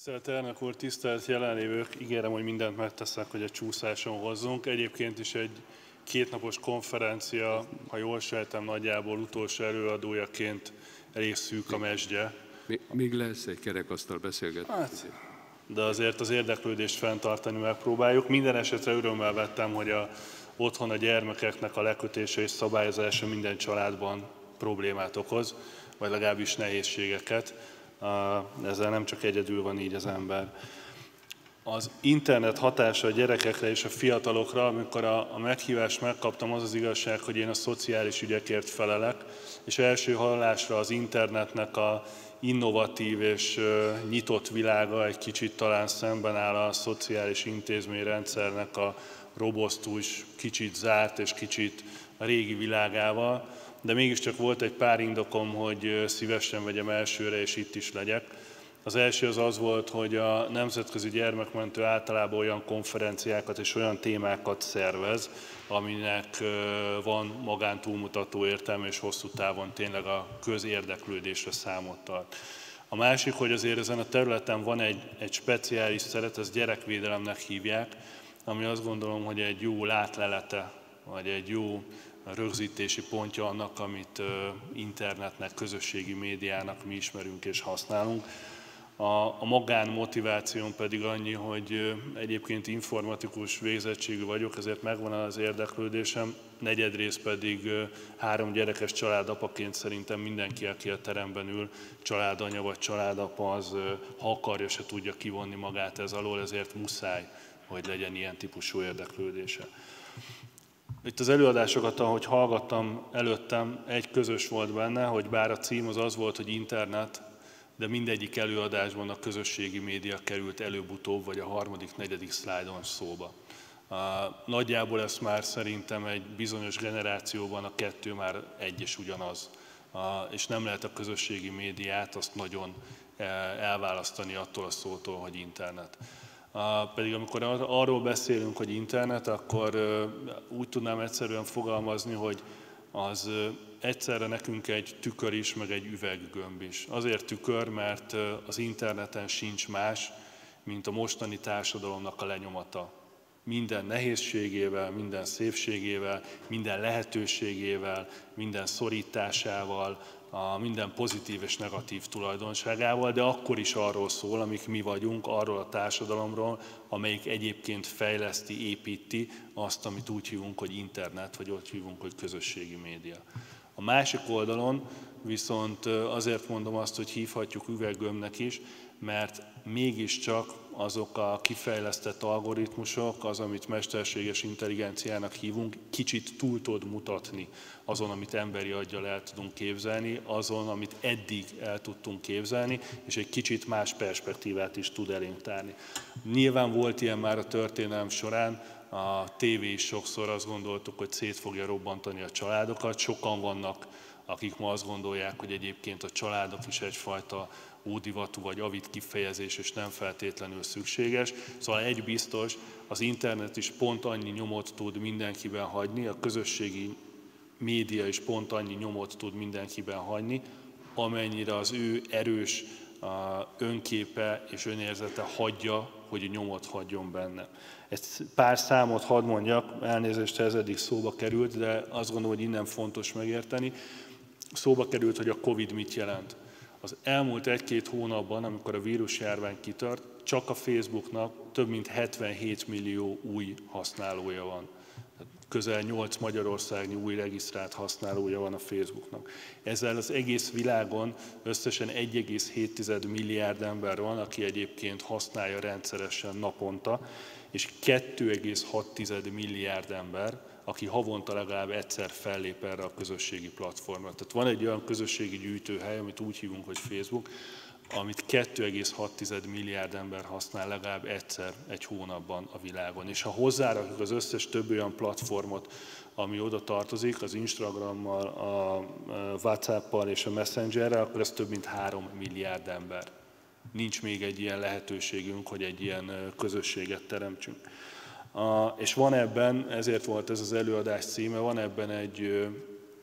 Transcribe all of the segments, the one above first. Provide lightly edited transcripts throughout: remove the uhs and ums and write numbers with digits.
Tisztelt elnök úr, tisztelt jelenlévők! Ígérem, hogy mindent megteszek, hogy a csúszáson hozzunk. Egyébként is egy kétnapos konferencia, ha jól sejtem, nagyjából utolsó előadójaként elég szűk a mesdje. Még lesz egy kerekasztal beszélgetés. De azért az érdeklődést fenntartani megpróbáljuk. Minden esetre örömmel vettem, hogy otthon a gyermekeknek a lekötése és szabályozása minden családban problémát okoz, vagy legalábbis nehézségeket. Ezzel nem csak egyedül van így az ember. Az internet hatása a gyerekekre és a fiatalokra, amikor a meghívást megkaptam, az az igazság, hogy én a szociális ügyekért felelek, és első hallásra az internetnek a innovatív és nyitott világa egy kicsit talán szemben áll a szociális intézményrendszernek a robosztus, kicsit zárt és kicsit a régi világával, de mégiscsak volt egy pár indokom, hogy szívesen vegyem elsőre és itt is legyek. Az első az volt, hogy a Nemzetközi Gyermekmentő általában olyan konferenciákat és olyan témákat szervez, aminek van magántúlmutató értelme és hosszú távon tényleg a közérdeklődésre számot tart. A másik, hogy azért ezen a területen van egy speciális szeret, ezt gyerekvédelemnek hívják, ami azt gondolom, hogy egy jó látlelete, vagy egy jó rögzítési pontja annak, amit internetnek, közösségi médiának mi ismerünk és használunk. A magánmotiváción pedig annyi, hogy egyébként informatikus végzettségű vagyok, ezért megvan az érdeklődésem, negyedrészt pedig 3 gyerekes családapaként szerintem mindenki, aki a teremben ül, családanya vagy családapa, az ha akarja, se tudja kivonni magát ez alól, ezért muszáj, hogy legyen ilyen típusú érdeklődése. Itt az előadásokat, ahogy hallgattam előttem, egy közös volt benne, hogy bár a cím az volt, hogy internet, de mindegyik előadásban a közösségi média került előbb-utóbb, vagy a harmadik, negyedik szlájdon szóba. Nagyjából ez már szerintem egy bizonyos generációban a kettő már egy és ugyanaz. És nem lehet a közösségi médiát azt nagyon elválasztani attól a szótól, hogy internet. Pedig amikor arról beszélünk, hogy internet, akkor úgy tudnám egyszerűen fogalmazni, hogy az egyszerre nekünk egy tükör is, meg egy üveggömb is. Azért tükör, mert az interneten sincs más, mint a mostani társadalomnak a lenyomata. Minden nehézségével, minden szépségével, minden lehetőségével, minden szorításával, minden pozitív és negatív tulajdonságával, de akkor is arról szól, amik mi vagyunk, arról a társadalomról, amelyik egyébként fejleszti, építi azt, amit úgy hívunk, hogy internet, vagy úgy hívunk, hogy közösségi média. A másik oldalon viszont azért mondom azt, hogy hívhatjuk üveggömbnek is, mert mégiscsak azok a kifejlesztett algoritmusok, az, amit mesterséges intelligenciának hívunk, kicsit túl tud mutatni azon, amit emberi aggyal el tudunk képzelni, azon, amit eddig el tudtunk képzelni, és egy kicsit más perspektívát is tud elénk tárni. Nyilván volt ilyen már a történelem során, a tévé is sokszor azt gondoltuk, hogy szét fogja robbantani a családokat. Sokan vannak, akik ma azt gondolják, hogy egyébként a családok is egyfajta ódivatú vagy avit kifejezés, és nem feltétlenül szükséges. Szóval egy biztos, az internet is pont annyi nyomot tud mindenkiben hagyni, a közösségi média is pont annyi nyomot tud mindenkiben hagyni, amennyire az ő erős önképe és önérzete hagyja, hogy nyomot hagyjon benne. Egy pár számot hadd mondjak, elnézést, ez eddig szóba került, de azt gondolom, hogy innen fontos megérteni. Szóba került, hogy a Covid mit jelent. Az elmúlt 1-2 hónapban, amikor a vírusjárvány kitört, csak a Facebooknak több mint 77 millió új használója van. Közel 8 magyarországnyi új regisztrált használója van a Facebooknak. Ezzel az egész világon összesen 1,7 milliárd ember van, aki egyébként használja rendszeresen naponta, és 2,6 milliárd ember, aki havonta legalább egyszer fellép erre a közösségi platformra. Tehát van egy olyan közösségi gyűjtőhely, amit úgy hívunk, hogy Facebook, amit 2,6 milliárd ember használ legalább egyszer egy hónapban a világon. És ha hozzárakjuk az összes többi olyan platformot, ami oda tartozik, az Instagrammal, a WhatsAppal és a Messengerrel, akkor ez több mint 3 milliárd ember. Nincs még egy ilyen lehetőségünk, hogy egy ilyen közösséget teremtsünk. És van ebben, ezért volt ez az előadás címe, van ebben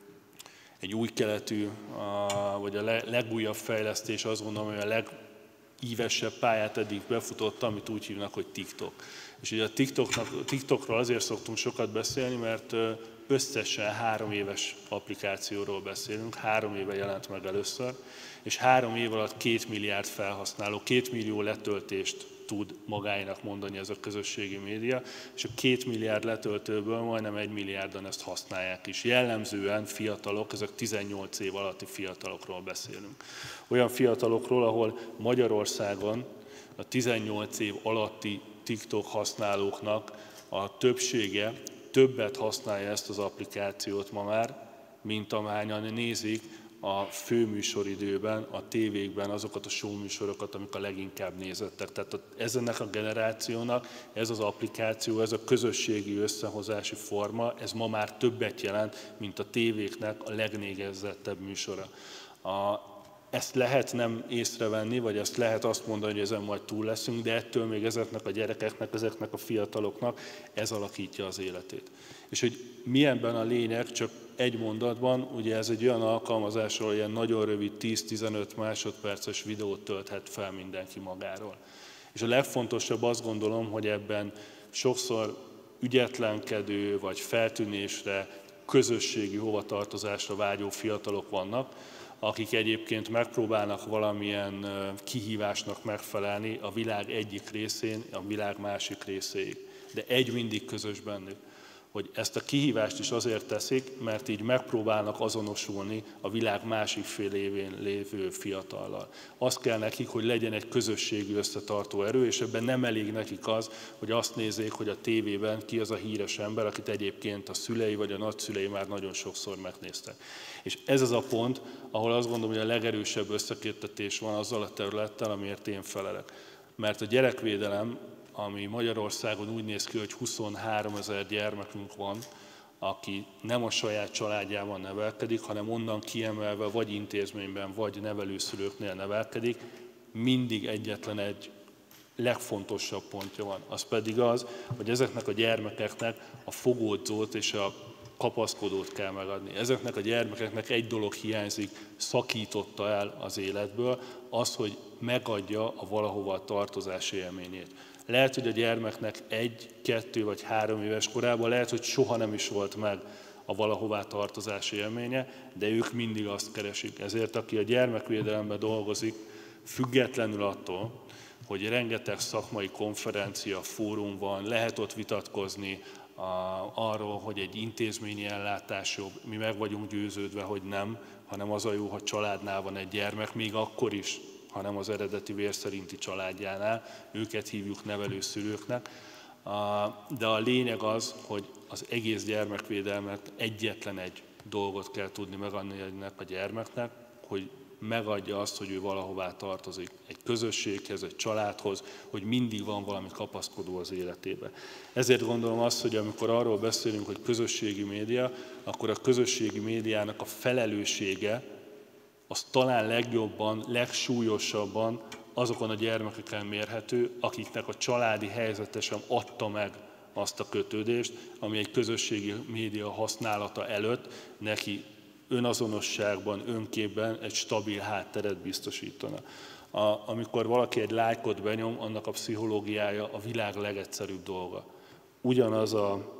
egy új keletű, vagy a legújabb fejlesztés, azt gondolom, hogy a ívesebb pályát eddig befutott, amit úgy hívnak, hogy TikTok. És ugye a TikTokról azért szoktunk sokat beszélni, mert összesen 3 éves applikációról beszélünk, 3 éve jelent meg először, és 3 év alatt 2 milliárd felhasználó, 2 millió letöltést tud magáinak mondani ez a közösségi média, és a 2 milliárd letöltőből majdnem 1 milliárdan ezt használják is. Jellemzően fiatalok, ezek 18 év alatti fiatalokról beszélünk. Olyan fiatalokról, ahol Magyarországon a 18 év alatti TikTok használóknak a többsége többet használja ezt az applikációt ma már, mint amányan nézik a főműsoridőben, a tévékben azokat a showműsorokat, amik a leginkább nézettek. Tehát ezennek a generációnak ez az applikáció, ez a közösségi összehozási forma, ez ma már többet jelent, mint a tévéknek a legnézettebb műsora. Ezt lehet nem észrevenni, vagy ezt lehet azt mondani, hogy ezen majd túl leszünk, de ettől még ezeknek a gyerekeknek, ezeknek a fiataloknak ez alakítja az életét. És hogy mi ebben a lényeg, csak egy mondatban, ugye ez egy olyan alkalmazásról, ilyen nagyon rövid 10-15 másodperces videót tölthet fel mindenki magáról. És a legfontosabb azt gondolom, hogy ebben sokszor ügyetlenkedő vagy feltűnésre, közösségi hovatartozásra vágyó fiatalok vannak, akik egyébként megpróbálnak valamilyen kihívásnak megfelelni a világ egyik részén, a világ másik részéig. De egy mindig közös bennük, hogy ezt a kihívást is azért teszik, mert így megpróbálnak azonosulni a világ másik fél évén lévő fiatallal. Azt kell nekik, hogy legyen egy közösségi összetartó erő, és ebben nem elég nekik az, hogy azt nézzék, hogy a tévében ki az a híres ember, akit egyébként a szülei vagy a nagyszülei már nagyon sokszor megnéztek. És ez az a pont, ahol azt gondolom, hogy a legerősebb összeköttetés van azzal a területtel, amiért én felelek. Mert a gyerekvédelem, ami Magyarországon úgy néz ki, hogy 23 000 gyermekünk van, aki nem a saját családjában nevelkedik, hanem onnan kiemelve vagy intézményben, vagy nevelőszülőknél nevelkedik, mindig egyetlen egy legfontosabb pontja van. Az pedig az, hogy ezeknek a gyermekeknek a fogódzót és a kapaszkodót kell megadni. Ezeknek a gyermekeknek egy dolog hiányzik, szakította el az életből, az, hogy megadja a valahova tartozás élményét. Lehet, hogy a gyermeknek 1, 2 vagy 3 éves korában, lehet, hogy soha nem is volt meg a valahová tartozás élménye, de ők mindig azt keresik. Ezért aki a gyermekvédelemben dolgozik, függetlenül attól, hogy rengeteg szakmai konferencia, fórum van, lehet ott vitatkozni arról, hogy egy intézményi ellátás jobb, mi meg vagyunk győződve, hogy nem, hanem az a jó, hogy családnál van egy gyermek, még akkor is, hanem az eredeti vérszerinti családjánál, őket hívjuk nevelőszülőknek. De a lényeg az, hogy az egész gyermekvédelmet egyetlen egy dolgot kell tudni megadni ennek a gyermeknek, hogy megadja azt, hogy ő valahová tartozik, egy közösséghez, egy családhoz, hogy mindig van valami kapaszkodó az életében. Ezért gondolom azt, hogy amikor arról beszélünk, hogy közösségi média, akkor a közösségi médiának a felelőssége az talán legjobban, legsúlyosabban azokon a gyermekeken mérhető, akiknek a családi helyzete sem adta meg azt a kötődést, ami egy közösségi média használata előtt neki önazonosságban, önképben egy stabil hátteret biztosítana. Amikor valaki egy lájkot benyom, annak a pszichológiája a világ legegyszerűbb dolga. Ugyanaz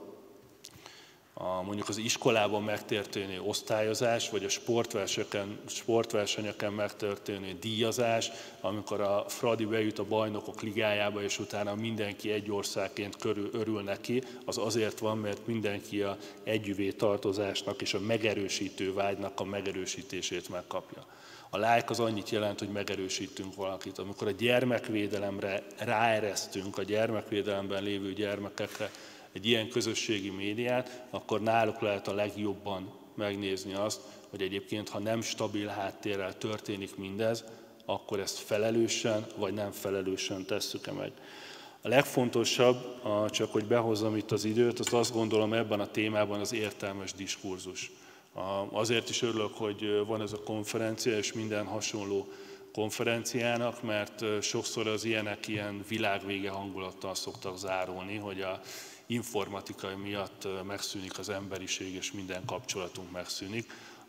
mondjuk az iskolában megtörténő osztályozás, vagy a sportversenyeken megtörténő díjazás, amikor a Fradi bejut a bajnokok ligájába, és utána mindenki egy országként örül neki, az azért van, mert mindenki a együvé tartozásnak és a megerősítő vágynak a megerősítését megkapja. A like az annyit jelent, hogy megerősítünk valakit. Amikor a gyermekvédelemre ráeresztünk, a gyermekvédelemben lévő gyermekekre egy ilyen közösségi médiát, akkor náluk lehet a legjobban megnézni azt, hogy egyébként, ha nem stabil háttérrel történik mindez, akkor ezt felelősen vagy nem felelősen tesszük-e meg. A legfontosabb, csak hogy behozzam itt az időt, az azt gondolom ebben a témában az értelmes diskurzus. Azért is örülök, hogy van ez a konferencia, és minden hasonló konferenciának, mert sokszor az ilyenek ilyen világvége hangulattal szoktak zárulni, hogy a informatikai miatt megszűnik az emberiség, és minden kapcsolatunk megszűnik.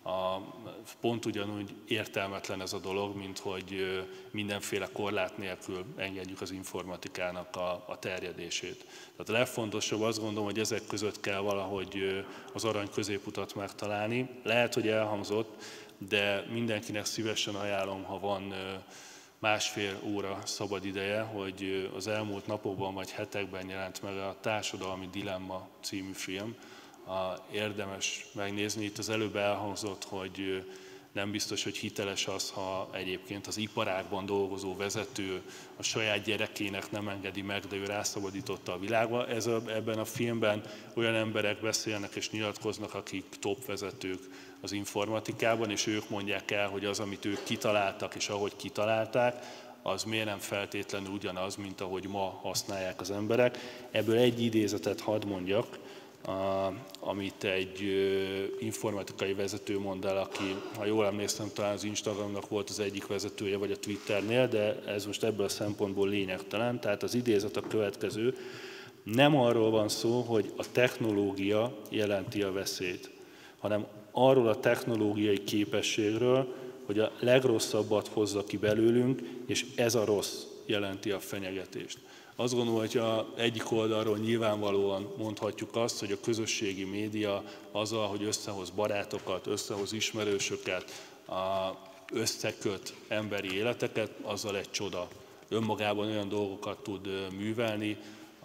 pont ugyanúgy értelmetlen ez a dolog, mint hogy mindenféle korlát nélkül engedjük az informatikának a terjedését. Tehát a legfontosabb, azt gondolom, hogy ezek között kell valahogy az arany középutat megtalálni. Lehet, hogy elhangzott, de mindenkinek szívesen ajánlom, ha van másfél óra szabad ideje, hogy az elmúlt napokban vagy hetekben jelent meg a Társadalmi Dilemma című film. Érdemes megnézni. Itt az előbb elhangzott, hogy nem biztos, hogy hiteles az, ha egyébként az iparágban dolgozó vezető a saját gyerekének nem engedi meg, de ő rászabadította a világba. Ebben a filmben olyan emberek beszélnek és nyilatkoznak, akik top vezetők az informatikában, és ők mondják el, hogy az, amit ők kitaláltak, és ahogy kitalálták, az miért nem feltétlenül ugyanaz, mint ahogy ma használják az emberek. Ebből egy idézetet hadd mondjak, amit egy informatikai vezető mond el, aki, ha jól emlékszem, talán az Instagramnak volt az egyik vezetője, vagy a Twitternél, de ez most ebből a szempontból lényegtelen. Tehát az idézet a következő: nem arról van szó, hogy a technológia jelenti a veszélyt, hanem arról a technológiai képességről, hogy a legrosszabbat hozza ki belőlünk, és ez a rossz jelenti a fenyegetést. Azt gondolom, hogy egyik oldalról nyilvánvalóan mondhatjuk azt, hogy a közösségi média azzal, hogy összehoz barátokat, összehoz ismerősöket, összeköt emberi életeket, azzal egy csoda. Önmagában olyan dolgokat tud művelni.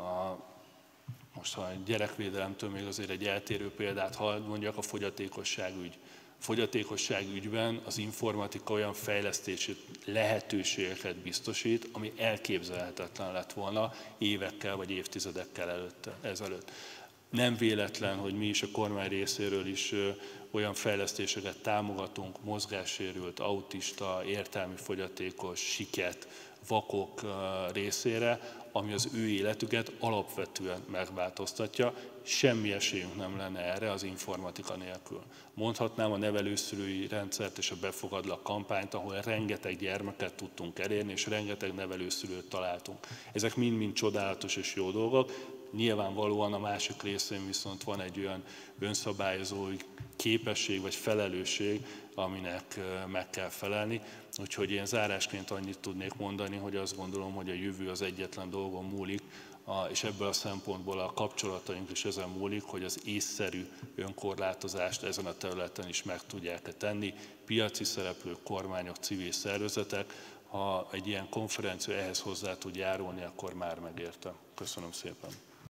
Most ha a gyerekvédelemtől még azért egy eltérő példát mondjak, a fogyatékosságügy. A fogyatékosságügyben az informatika olyan fejlesztési lehetőségeket biztosít, ami elképzelhetetlen lett volna évekkel vagy évtizedekkel ezelőtt. Nem véletlen, hogy mi is a kormány részéről is olyan fejlesztéseket támogatunk, mozgássérült, autista, értelmi fogyatékos, siket, vakok részére, ami az ő életüket alapvetően megváltoztatja. Semmi esélyünk nem lenne erre az informatika nélkül. Mondhatnám a nevelőszülői rendszert és a Befogadlak kampányt, ahol rengeteg gyermeket tudtunk elérni, és rengeteg nevelőszülőt találtunk. Ezek mind-mind csodálatos és jó dolgok. Nyilvánvalóan a másik részén viszont van egy olyan önszabályozói képesség vagy felelősség, aminek meg kell felelni. Úgyhogy én zárásként annyit tudnék mondani, hogy azt gondolom, hogy a jövő az egyetlen dolgon múlik, és ebből a szempontból a kapcsolataink is ezen múlik, hogy az észszerű önkorlátozást ezen a területen is meg tudják tenni. Piaci szereplők, kormányok, civil szervezetek, ha egy ilyen konferencia ehhez hozzá tud járulni, akkor már megérte. Köszönöm szépen.